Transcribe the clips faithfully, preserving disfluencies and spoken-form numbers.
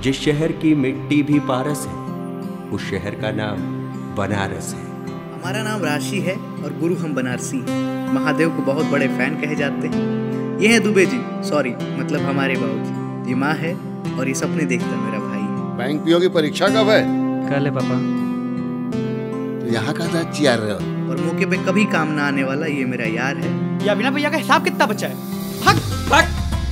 जिस शहर की मिट्टी भी पारस है, उस शहर का नाम बनारस है। हमारा नाम राशि है और गुरु हम बनारसी हैं। महादेव को बहुत बड़े फैन कहे जाते हैं। ये है दुबे जी, सॉरी मतलब हमारे बाबूजी। ये माँ है और ये सपने देखता मेरा भाई है। बैंक पीओ की परीक्षा कब है? कल है पापा। तो यहाँ का था चियार रहे हो। और मौके पे कभी काम ना आने वाला ये मेरा यार है। ये अभिनव भैया का हिसाब कितना बचा है? भाग भाग।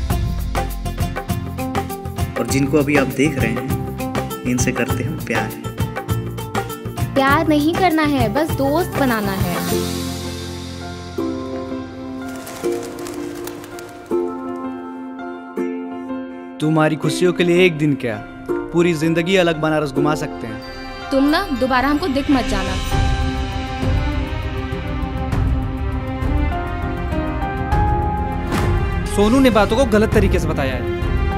और जिनको अभी आप देख रहे हैं इनसे करते हम प्यार। प्यार नहीं करना है, बस दोस्त बनाना है। तुम्हारी खुशियों के लिए एक दिन क्या, पूरी जिंदगी अलग बनारस घुमा सकते हैं। तुम ना दोबारा हमको दिख मत जाना। सोनू ने बातों को गलत तरीके से बताया है।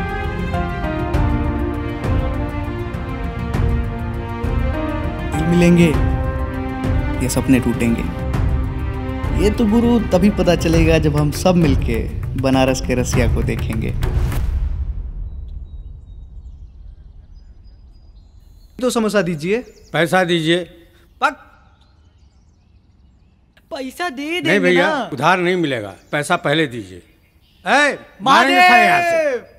दिल मिलेंगे ये सपने टूटेंगे। ये तो गुरु तभी पता चलेगा जब हम सब मिलके बनारस के रसिया को देखेंगे। तो समोसा दीजिए। पैसा दीजिए। पक। पैसा दे देंगे नहीं भैया, ना। उधार नहीं मिलेगा, पैसा पहले दीजिए। ए, महादेव। मारेंगे सारे यहाँ से।